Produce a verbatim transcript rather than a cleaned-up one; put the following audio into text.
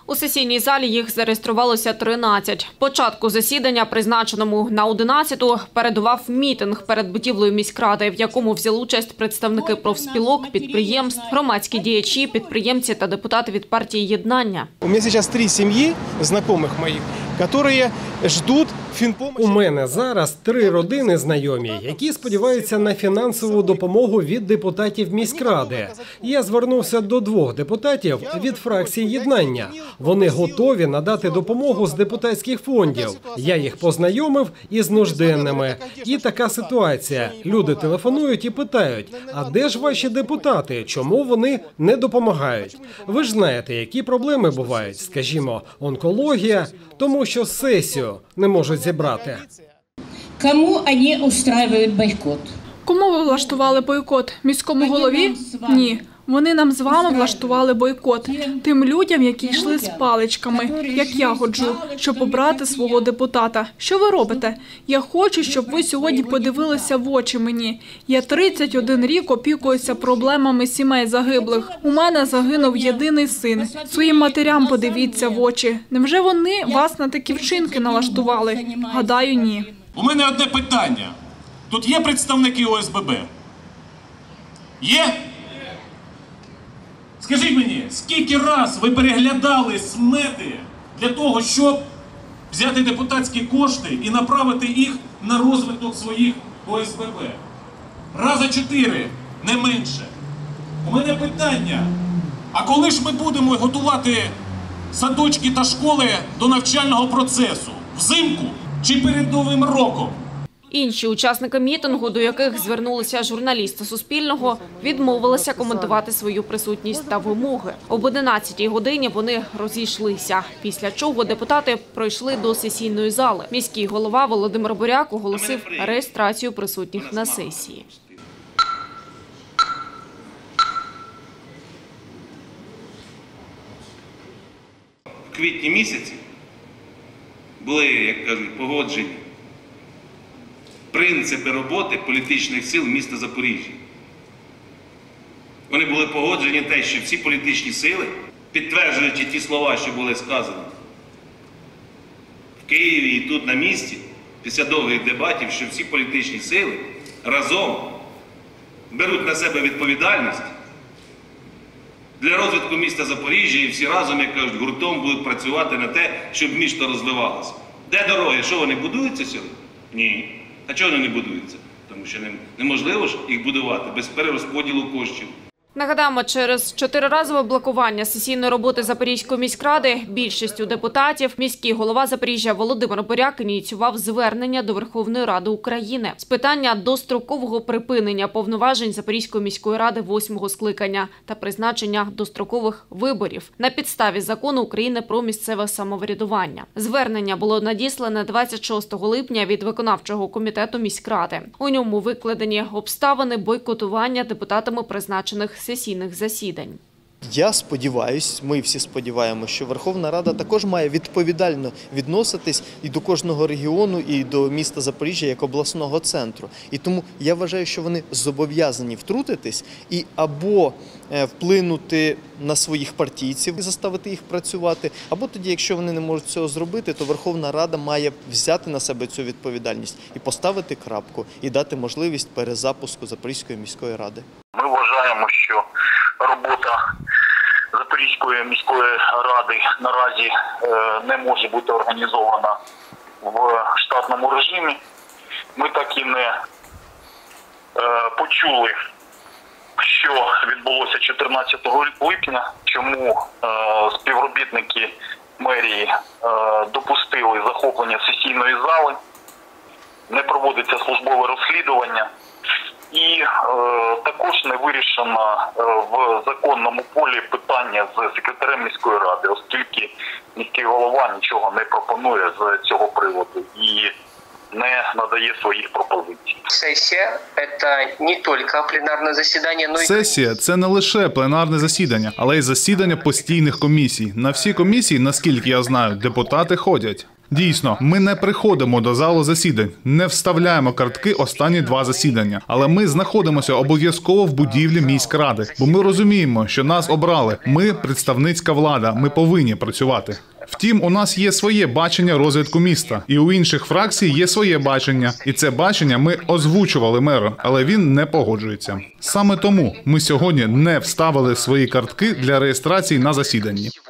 У сесійній залі їх зареєструвалося тринадцять. Початку засідання, призначеному на одинадцяту, передував мітинг перед будівлею міськради, в якому взяли участь представники профспілок, підприємств, громадські діячі, підприємці та депутати від партії «Єднання». У мене зараз три сім'ї, знайомих моїх, які чекають фінпомощі. У мене зараз три родини знайомі, які сподіваються на фінансову допомогу від депутатів міськради. Я звернувся до двох депутатів від фракції «Єднання». Вони готові надати допомогу з депутатських фондів. Я їх познайомив із нужденними. І така ситуація. Люди телефонують і питають, а де ж ваші депутати? Чому вони не допомагають? Ви ж знаєте, які проблеми бувають, скажімо, онкологія, тому що сесію не можуть зібрати. Кому вони устраюють бойкот? Кому ви влаштували бойкот? Міському голові? Ні. Вони нам з вами влаштували бойкот. Тим людям, які йшли з паличками, як я ходжу, щоб обрати свого депутата. Що ви робите? Я хочу, щоб ви сьогодні подивилися в очі мені. Я тридцять один рік опікуюся проблемами сімей загиблих. У мене загинув єдиний син. Своїм матерям подивіться в очі. Невже вони вас на такі вчинки налаштували? Гадаю, ні. У мене одне питання. Тут є представники О С Б Б? Є? Скажіть мені, скільки раз ви переглядали смети для того, щоб взяти депутатські кошти і направити їх на розвиток своїх О С Б Б? Раза чотири, не менше. У мене питання, а коли ж ми будемо готувати садочки та школи до навчального процесу? Взимку чи перед Новим роком? Інші учасники мітингу, до яких звернулися журналісти Суспільного, відмовилися коментувати свою присутність та вимоги. Об одинадцятій годині вони розійшлися, після чого депутати пройшли до сесійної зали. Міський голова Володимир Буряк оголосив реєстрацію присутніх на сесії. В квітні місяці були, як кажуть, погоджені принципи роботи політичних сил міста Запоріжжя. Вони були погоджені те, що всі політичні сили, підтверджуючи ті слова, що були сказані в Києві і тут на місці, після довгих дебатів, що всі політичні сили разом беруть на себе відповідальність для розвитку міста Запоріжжя і всі разом, як кажуть, гуртом будуть працювати на те, щоб місто розвивалося. Де дороги? Що вони будуються сьогодні? Ні. А чого вони не будуються? Тому що неможливо ж їх будувати без перерозподілу коштів. Нагадаємо, через чотириразове блокування сесійної роботи Запорізької міськради більшістю депутатів міський голова Запоріжжя Володимир Буряк ініціював звернення до Верховної Ради України з питання дострокового припинення повноважень Запорізької міської ради восьмого скликання та призначення дострокових виборів на підставі закону України про місцеве самоврядування. Звернення було надіслане двадцять шостого липня від виконавчого комітету міськради. У ньому викладені обставини бойкотування депутатами призначених сесійних засідань. Я сподіваюся, ми всі сподіваємося, що Верховна Рада також має відповідально відноситись і до кожного регіону, і до міста Запоріжжя як обласного центру. І тому я вважаю, що вони зобов'язані втрутитись і або вплинути на своїх партійців і заставити їх працювати, або тоді, якщо вони не можуть цього зробити, то Верховна Рада має взяти на себе цю відповідальність і поставити крапку, і дати можливість перезапуску Запорізької міської ради. Ми вважаємо, що робота Запорізької міської ради наразі не може бути організована в штатному режимі. Ми так і не почули, що відбулося чотирнадцятого липня, чому співробітники мерії допустили захоплення сесійної зали, не проводиться службове розслідування. І е, також не вирішено е, в законному полі питання з секретарем міської ради, оскільки міський голова нічого не пропонує з цього приводу і не надає своїх пропозицій. Сесія – це не тільки пленарне засідання, но й... Сесія – це не лише пленарне засідання, але й засідання постійних комісій. На всі комісії, наскільки я знаю, депутати ходять. Дійсно, ми не приходимо до залу засідань, не вставляємо картки останні два засідання. Але ми знаходимося обов'язково в будівлі міськради, бо ми розуміємо, що нас обрали. Ми – представницька влада, ми повинні працювати. Втім, у нас є своє бачення розвитку міста, і у інших фракцій є своє бачення. І це бачення ми озвучували меру, але він не погоджується. Саме тому ми сьогодні не вставили свої картки для реєстрації на засіданні.